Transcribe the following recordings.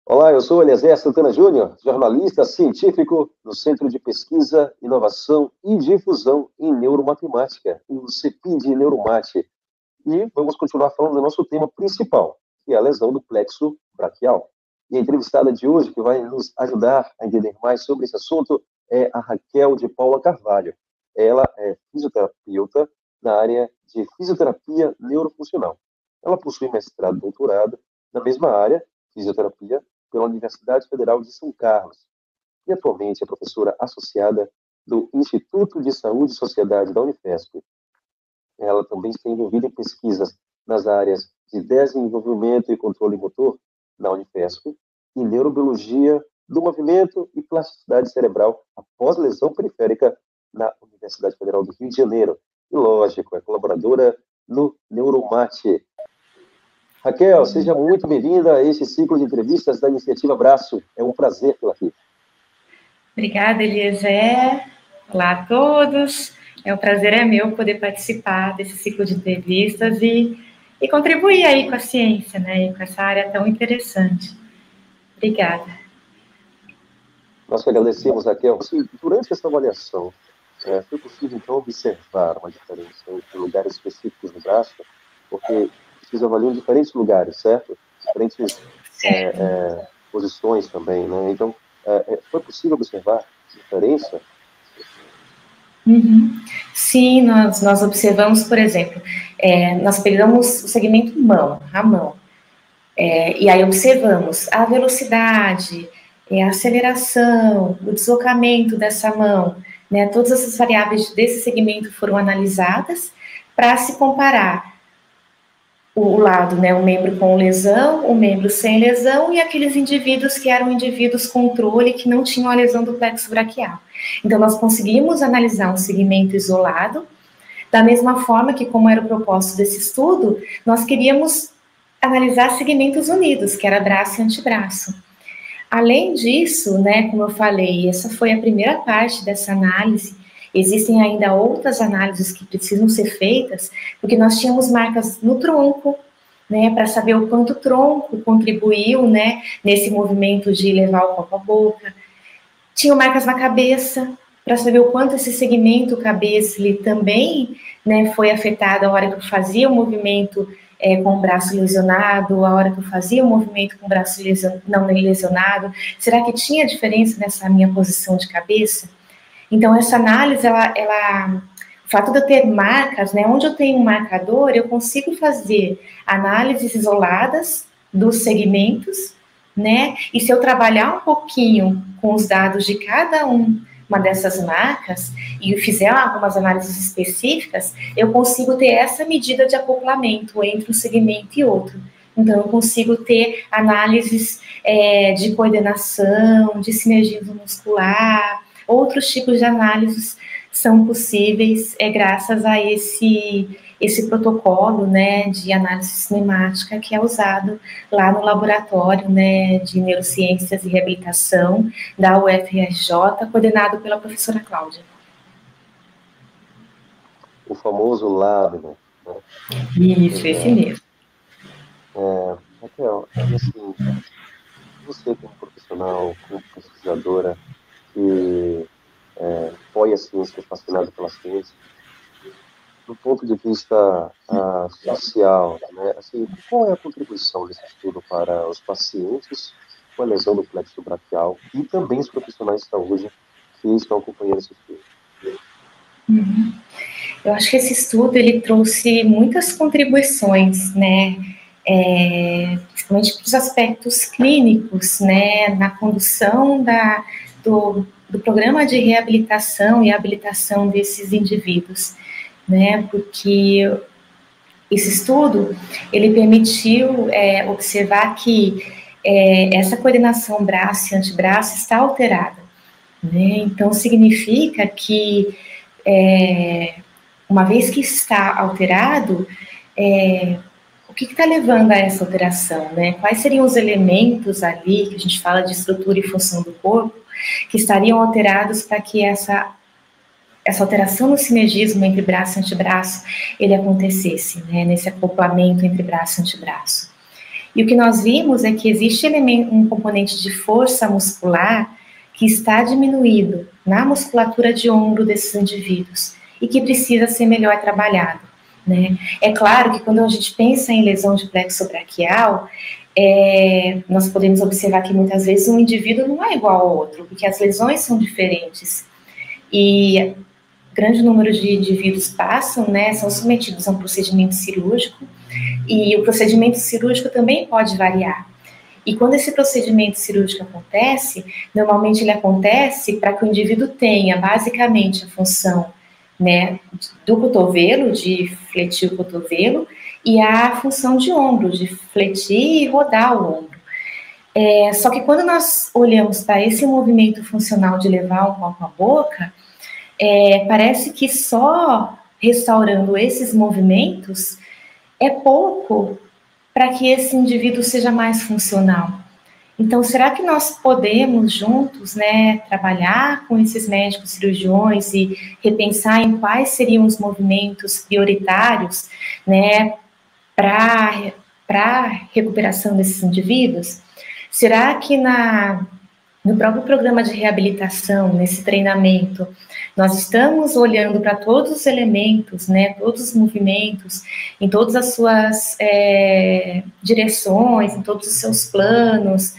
Olá, eu sou Eliezer Santana Júnior, jornalista científico do Centro de Pesquisa, Inovação e Difusão em Neuromatemática, o CEPID Neuromate. E vamos continuar falando do nosso tema principal, que é a lesão do plexo braquial. E a entrevistada de hoje, que vai nos ajudar a entender mais sobre esse assunto, é a Raquel de Paula Carvalho. Ela é fisioterapeuta na área de fisioterapia neurofuncional. Ela possui mestrado e doutorado na mesma área, fisioterapia, pela Universidade Federal de São Carlos. E atualmente é professora associada do Instituto de Saúde e Sociedade da Unifesp. Ela também está envolvida em pesquisas nas áreas de desenvolvimento e controle motor na Unifesp e neurobiologia do movimento e plasticidade cerebral após lesão periférica na Universidade Federal do Rio de Janeiro. E, lógico, é colaboradora no Neuromate. Raquel, seja muito bem-vinda a este ciclo de entrevistas da Iniciativa Braço. É um prazer tê-la aqui. Obrigada, Eliezer. Olá a todos. O prazer é meu poder participar desse ciclo de entrevistas e contribuir aí com a ciência, né, e com essa área tão interessante. Obrigada. Nós que agradecemos, Raquel. Durante essa avaliação, foi possível, então, observar uma diferença entre lugares específicos do braço, porque vocês avaliam diferentes lugares, certo? Diferentes posições também, né? Então, foi possível observar diferença? Uhum. Sim, nós observamos, por exemplo, nós pegamos o segmento mão, a mão, e aí observamos a velocidade, a aceleração, o deslocamento dessa mão, né, todas essas variáveis desse segmento foram analisadas para se comparar o lado, né, o membro com lesão, o membro sem lesão e aqueles indivíduos que eram indivíduos controle que não tinham a lesão do plexo braquial. Então, nós conseguimos analisar um segmento isolado, da mesma forma que, como era o propósito desse estudo, nós queríamos analisar segmentos unidos, que era braço e antebraço. Além disso, né, como eu falei, essa foi a primeira parte dessa análise. Existem ainda outras análises que precisam ser feitas, porque nós tínhamos marcas no tronco, né, para saber o quanto o tronco contribuiu, né, nesse movimento de levar o copo à boca. Tinham marcas na cabeça, para saber o quanto esse segmento cabeça ele também, né, foi afetado a hora que eu fazia o movimento com o braço lesionado, a hora que eu fazia o movimento com o braço não lesionado. Será que tinha diferença nessa minha posição de cabeça? Então, essa análise, o fato de eu ter marcas, né, onde eu tenho um marcador, eu consigo fazer análises isoladas dos segmentos, né, e se eu trabalhar um pouquinho com os dados de cada uma dessas marcas e fizer algumas análises específicas, eu consigo ter essa medida de acoplamento entre um segmento e outro. Então, eu consigo ter análises de coordenação, de sinergismo muscular, outros tipos de análises são possíveis graças a esse protocolo, né, de análise cinemática que é usado lá no laboratório, né, de neurociências e reabilitação da UFRJ, coordenado pela professora Cláudia. O famoso LAB, né? Isso, esse mesmo. Raquel, assim, você como profissional, como pesquisadora, que apoia a ciência, fascinada pela ciência, do ponto de vista social, né? Assim, qual é a contribuição desse estudo para os pacientes com a lesão do plexo braquial e também os profissionais de saúde que estão acompanhando esse estudo? Uhum. Eu acho que esse estudo ele trouxe muitas contribuições, né? Principalmente para os aspectos clínicos, né? Na condução do programa de reabilitação e habilitação desses indivíduos, né? Porque esse estudo ele permitiu observar que essa coordenação braço e antebraço está alterada, né? Então significa que uma vez que está alterado, o que está levando a essa alteração, né? Quais seriam os elementos ali, que a gente fala de estrutura e função do corpo, que estariam alterados para que essa alteração no sinergismo entre braço e antebraço, ele acontecesse, né? Nesse acoplamento entre braço e antebraço. E o que nós vimos é que existe um componente de força muscular que está diminuído na musculatura de ombro desses indivíduos e que precisa ser melhor trabalhado, né? É claro que quando a gente pensa em lesão de plexo braquial, nós podemos observar que muitas vezes um indivíduo não é igual ao outro, porque as lesões são diferentes. E grande número de indivíduos passam, né, são submetidos a um procedimento cirúrgico, e o procedimento cirúrgico também pode variar. E quando esse procedimento cirúrgico acontece, normalmente ele acontece para que o indivíduo tenha basicamente a função, né, do cotovelo, de fletir o cotovelo, e a função de ombro, de fletir e rodar o ombro. Só que quando nós olhamos para esse movimento funcional de levar um copo à boca, parece que só restaurando esses movimentos é pouco para que esse indivíduo seja mais funcional. Então, será que nós podemos juntos, né, trabalhar com esses médicos cirurgiões e repensar em quais seriam os movimentos prioritários, né, para a recuperação desses indivíduos? Será que no próprio programa de reabilitação, nesse treinamento, nós estamos olhando para todos os elementos, né, todos os movimentos, em todas as suas direções, em todos os seus planos,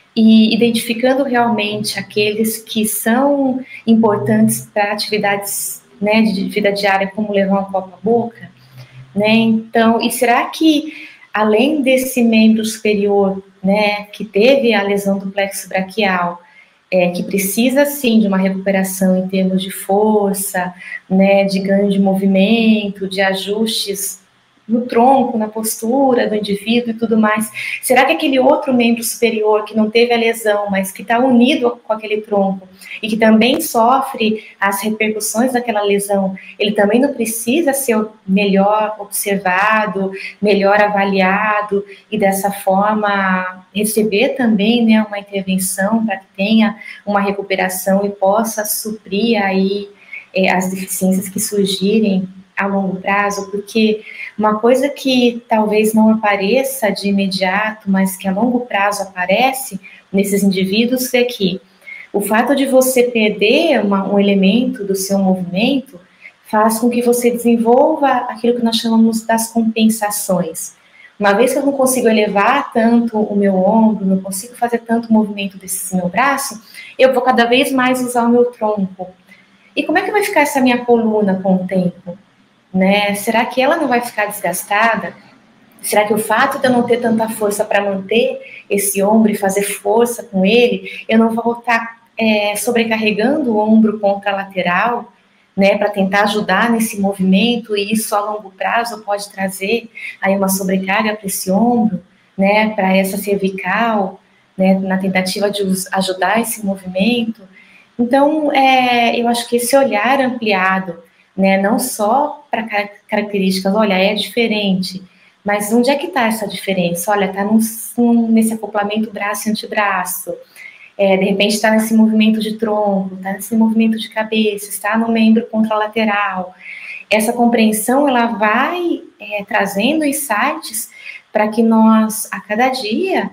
e identificando realmente aqueles que são importantes para atividades, né, de vida diária, como levar um copo à boca, né? Então, e será que além desse membro superior, né, que teve a lesão do plexo braquial, que precisa, sim, de uma recuperação em termos de força, né, de ganho de movimento, de ajustes no tronco, na postura do indivíduo e tudo mais. Será que aquele outro membro superior que não teve a lesão, mas que está unido com aquele tronco e que também sofre as repercussões daquela lesão, ele também não precisa ser melhor observado, melhor avaliado e dessa forma receber também, né, uma intervenção para que tenha uma recuperação e possa suprir aí as deficiências que surgirem a longo prazo? Porque uma coisa que talvez não apareça de imediato, mas que a longo prazo aparece nesses indivíduos é que o fato de você perder um elemento do seu movimento faz com que você desenvolva aquilo que nós chamamos das compensações. Uma vez que eu não consigo elevar tanto o meu ombro, não consigo fazer tanto movimento desse meu braço, eu vou cada vez mais usar o meu tronco. E como é que vai ficar essa minha coluna com o tempo? Né? Será que ela não vai ficar desgastada? Será que o fato de eu não ter tanta força para manter esse ombro e fazer força com ele, eu não vou estar sobrecarregando o ombro contralateral, né, para tentar ajudar nesse movimento, e isso a longo prazo pode trazer aí uma sobrecarga para esse ombro, né, para essa cervical, né, na tentativa de ajudar esse movimento. Então, eu acho que esse olhar ampliado, né, não só para características, olha, é diferente, mas onde é que está essa diferença? Olha, está nesse acoplamento braço e antebraço, de repente está nesse movimento de tronco, está nesse movimento de cabeça, está no membro contralateral. Essa compreensão, ela vai trazendo insights para que nós, a cada dia,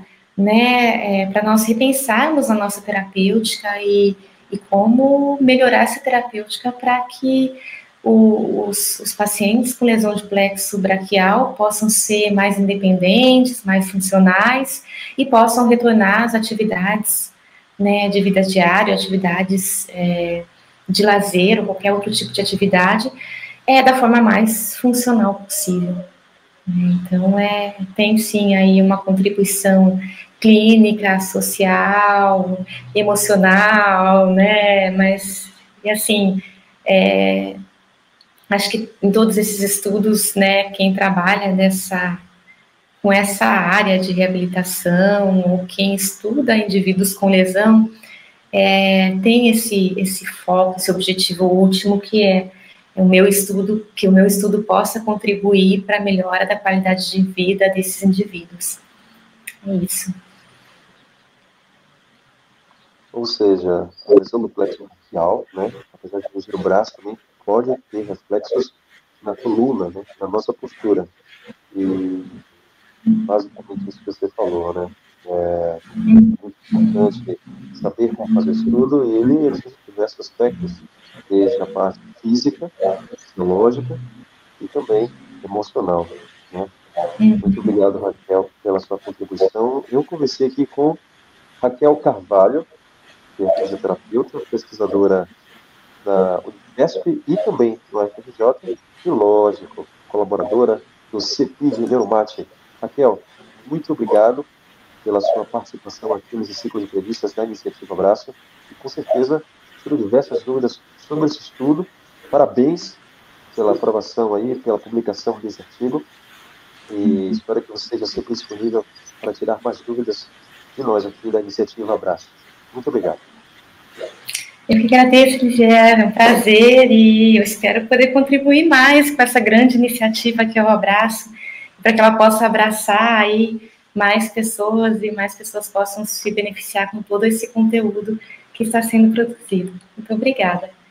né, para nós repensarmos a nossa terapêutica e como melhorar essa terapêutica para que os pacientes com lesão de plexo braquial possam ser mais independentes, mais funcionais e possam retornar às atividades, né, de vida diária, atividades de lazer ou qualquer outro tipo de atividade, da forma mais funcional possível. Então, tem sim aí uma contribuição clínica, social, emocional, né, mas, e assim, acho que em todos esses estudos, né, quem trabalha com essa área de reabilitação, ou quem estuda indivíduos com lesão, tem esse foco, esse objetivo último, que é que o meu estudo possa contribuir para a melhora da qualidade de vida desses indivíduos. É isso. Ou seja, a lesão do plexo braquial, né, apesar de reduzir o braço, também pode ter reflexos na coluna, né, na nossa postura. E basicamente isso que você falou, né? É muito importante saber como fazer isso tudo, e ele exige diversos aspectos, desde a parte física, biológica e também emocional, né? Muito obrigado, Raquel, pela sua contribuição. Eu conversei aqui com Raquel Carvalho, que é fisioterapeuta, pesquisadora da Unifesp e também do UFRJ, e, lógico, colaboradora do CEPID Neuromate. Raquel, muito obrigado pela sua participação aqui nesse ciclo de entrevistas da Iniciativa Abraço, e com certeza tirou diversas dúvidas sobre esse estudo. Parabéns pela aprovação aí, pela publicação desse artigo, e espero que você esteja sempre disponível para tirar mais dúvidas de nós aqui da Iniciativa Abraço. Muito obrigado. Eu que agradeço, Ligiane, é um prazer, e eu espero poder contribuir mais com essa grande iniciativa que é o Abraço, para que ela possa abraçar aí mais pessoas e mais pessoas possam se beneficiar com todo esse conteúdo que está sendo produzido. Muito obrigada.